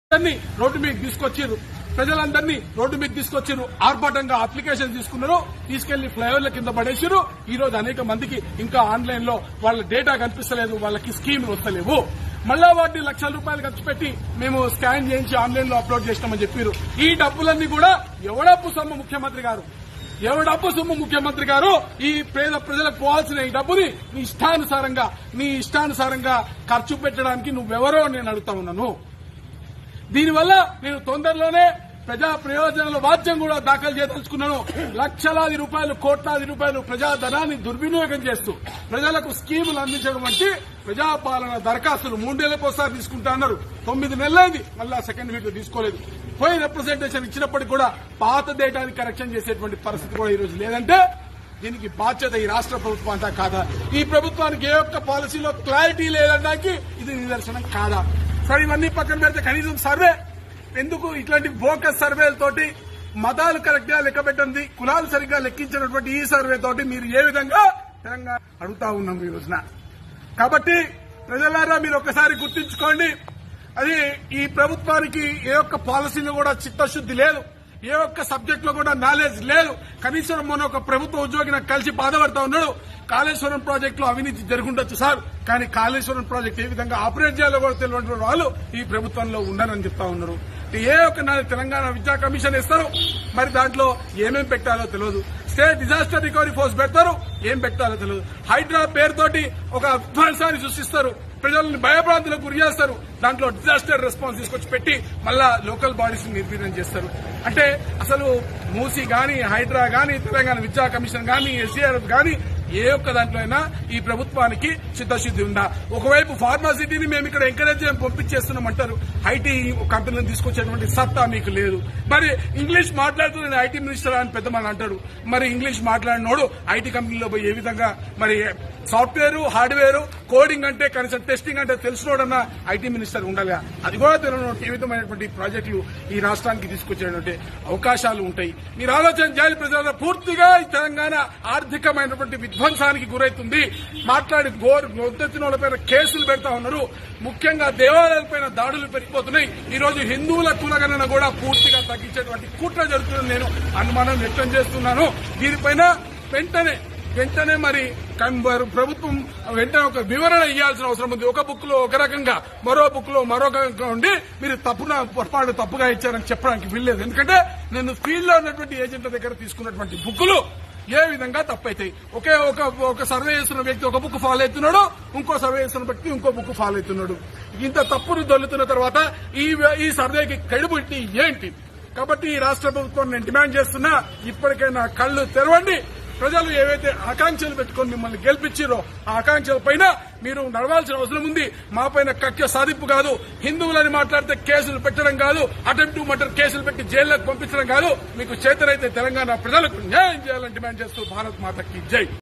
Road మీద తీసుకొచ్చారు, ప్రజలందరినీ రోడ్డు మీద తీసుకొచ్చారు, ఆర్భాటంగా అప్లికేషన్ తీసుకున్నారు, తీసుకెళ్లి ఫ్లైఓవర్ల కింద పడేసారు. ఈ రోజు అనేక మందికి ఇంకా ఆన్లైన్ లో వాళ్ళ డేటా కనిపిస్తలేదు, వాళ్ళకి స్కీములు వస్తలేవు. మళ్ళా వాటిని లక్షల రూపాయలు ఖర్చు పెట్టి మేము స్కాన్ చేయించి ఆన్లైన్ లో అప్లోడ్ చేసినామని చెప్పారు. ఈ డబ్బులన్నీ కూడా ఎవడప్పు సొమ్ము ముఖ్యమంత్రి గారు ఈ పేద ప్రజలకు పోవాల్సిన ఈ డబ్బుని నీ ఇష్టానుసారంగా ఖర్చు పెట్టడానికి నువ్వెవరో నేను అడుగుతా ఉన్నాను. దీనివల్ల నేను తొందరలోనే ప్రజా ప్రయోజనాల వాద్యం కూడా దాఖలు చేయదలుచుకున్నాను. లక్షలాది రూపాయలు, కోట్లాది రూపాయలు ప్రజాధనాన్ని దుర్వినియోగం చేస్తూ ప్రజలకు స్కీములు అందించడం వంటి ప్రజాపాలన దరఖాస్తులు 3 నెలలకోసారి తీసుకుంటా అన్నారు. 9 నెలలైంది, మళ్ళా సెకండ్ వీక్ తీసుకోలేదు. పోయి రిప్రజెంటేషన్ ఇచ్చినప్పటికీ కూడా పాత డేటాని కరెక్షన్ చేసేటువంటి పరిస్థితి కూడా ఈ రోజు లేదంటే దీనికి బాధ్యత ఈ రాష్ట్ర ప్రభుత్వం అంతా కాదా? ఈ ప్రభుత్వానికి ఏ ఒక్క పాలసీలో క్లారిటీ లేదనడానికి ఇది నిదర్శనం కాదా? సరే, ఇవన్నీ పక్కన పెడితే కనీసం సర్వే ఎందుకు? ఇట్లాంటి బోకస్ సర్వేలతోటి మతాలు కరెక్ట్ గా లెక్క పెట్టింది, కులాలు సరిగ్గా లెక్కించినటువంటి ఈ సర్వే తోటి మీరు ఏ విధంగా తెలంగాణ అడుగుతా ఉన్నాం ఈ రోజున. కాబట్టి ప్రజలారా మీరు ఒక్కసారి గుర్తించుకోండి, అది ఈ ప్రభుత్వానికి ఏ ఒక్క పాలసీలో కూడా చిత్తశుద్ది లేదు, ఏ ఒక్క సబ్జెక్ట్ లో కూడా నాలెడ్జ్ లేదు. కనీసం మొన్న ఒక ప్రభుత్వ ఉద్యోగి నాకు కలిసి బాధపడతా ఉన్నాడు, కాళేశ్వరం ప్రాజెక్ట్ లో అవినీతి జరుగుండొచ్చు సార్, కానీ కాళేశ్వరం ప్రాజెక్ట్ ఏ విధంగా ఆపరేట్ చేయాలో కూడా తెలియని వాళ్ళు ఈ ప్రభుత్వంలో ఉన్నారని చెప్తా ఉన్నారు. ఏ ఒక్క తెలంగాణ విద్యా కమిషన్ ఇస్తారు, మరి దాంట్లో ఏమేం పెట్టాలో తెలియదు. స్టేట్ డిజాస్టర్ రికవరీ ఫోర్స్ పెడతారు, ఏం పెట్టాలో తెలియదు. హైడ్రా పేరుతోటి ఒక విధ్వంసాన్ని సృష్టిస్తారు, ప్రజలను భయభ్రాంతులకు గురి చేస్తారు, దాంట్లో డిజాస్టర్ రెస్పాన్స్ తీసుకొచ్చి పెట్టి మళ్ళా లోకల్ బాడీస్ నిర్వీర్యం చేస్తారు. అంటే అసలు మూసీ గాని, హైడ్రా గాని, తెలంగాణ విద్యా కమిషన్ గాని, ఎస్సీఆర్ఎఫ్ గాని ఏ ఒక్క దాంట్లో అయినా ఈ ప్రభుత్వానికి చిత్తశుద్ది ఉందా? ఒకవైపు ఫార్మాసిటీని మేము ఇక్కడ ఎంకరేజ్ పంపించేస్తున్నామంటారు, ఐటీ కంపెనీలను తీసుకొచ్చేటువంటి సత్తా మీకు లేదు. మరి ఇంగ్లీష్ మాట్లాడుతూ నేను ఐటీ మినిస్టర్ అని పెద్దమని అంటాడు, మరి ఇంగ్లీష్ మాట్లాడినోడు ఐటీ కంపెనీలో పోయి ఏ విధంగా మరి సాఫ్ట్వేర్, హార్డ్వేర్, కోడింగ్ అంటే కనీసం టెస్టింగ్ అంటే తెలిసినోడన్నా ఐటీ మినిస్టర్ ఉండాలిగా. అది కూడా తెలియని ఏ విధమైనటువంటి ప్రాజెక్టులు ఈ రాష్ట్రానికి తీసుకొచ్చేటువంటి అవకాశాలు ఉంటాయి. మీరు ఆలోచన చేయాలి. ప్రజల పూర్తిగా ఈ తెలంగాణ ఆర్థికమైనటువంటి విధ్వంసానికి గురైతుంది. మాట్లాడి గొంతెత్తిన వాళ్ళపైన కేసులు పెడతా ఉన్నారు. ముఖ్యంగా దేవాలయాలపైన దాడులు పెరిగిపోతున్నాయి. ఈ రోజు హిందువుల కులగణన కూడా పూర్తిగా తగ్గించేటువంటి కుట్ర జరుగుతుందని నేను అనుమానం వ్యక్తం చేస్తున్నాను. దీనిపైన వెంటనే మరి ప్రభుత్వం వెంటనే ఒక వివరణ ఇవ్వాల్సిన అవసరం ఉంది. ఒక బుక్ లో ఒక రకంగా, మరో బుక్ లో మరో రకంగా ఉండి మీరు పొరపాటు తప్పుగా ఇచ్చారని చెప్పడానికి వీల్లేదు. ఎందుకంటే నేను ఫీల్డ్ లో ఉన్నటువంటి ఏజెంట్ల దగ్గర తీసుకున్నటువంటి బుక్కులు ఏ విధంగా తప్పైతాయి. ఒక సర్వే చేస్తున్న వ్యక్తి ఒక బుక్ ఫాలో అవుతున్నాడు, ఇంకో సర్వే చేస్తున్న వ్యక్తి ఇంకో బుక్ ఫాలో అవుతున్నాడు. ఇంత తప్పును దొల్లుతున్న తర్వాత ఈ సర్వేకి క్రెడిబిలిటీ ఏంటి? కాబట్టి ఈ రాష్ట్ర ప్రభుత్వం నేను డిమాండ్ చేస్తున్నా, ఇప్పటికైనా కళ్లు తెరవండి. ప్రజలు ఏవైతే ఆకాంక్షలు పెట్టుకుని మిమ్మల్ని గెలిపించారో ఆ ఆకాంక్షల పైన మీరు నడవాల్సిన అవసరం ఉంది. మా పైన కక్ష సాధింపు కాదు, హిందువులని మాట్లాడితే కేసులు పెట్టడం కాదు, అటెంప్ట్ టు మర్డర్ కేసులు పెట్టి జైల్లోకి పంపించడం కాదు. మీకు చేతనైతే తెలంగాణ ప్రజలకు న్యాయం చేయాలని డిమాండ్ చేస్తూ భారత్ మాతకి జై.